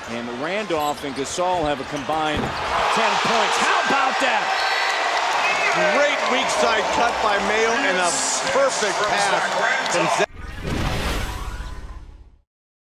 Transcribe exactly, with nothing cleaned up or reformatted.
And Randolph and Gasol have a combined ten points. How about that? Great weak side cut by Mayo and a perfect pass from Zach.